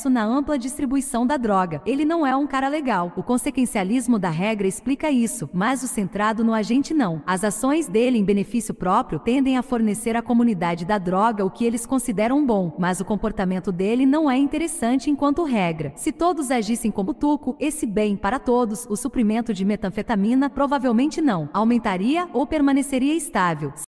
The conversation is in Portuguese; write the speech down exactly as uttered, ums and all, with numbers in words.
na ampla distribuição da droga. Ele não é um cara legal. O consequencialismo da regra explica isso, mas o centrado no agente não. As ações dele em benefício próprio tendem a fornecer à comunidade da droga o que eles consideram bom, mas o comportamento dele não é interessante enquanto regra. Se todos agissem como Tuco, esse bem para todos, o suprimento de metanfetamina provavelmente não aumentaria ou permaneceria estável.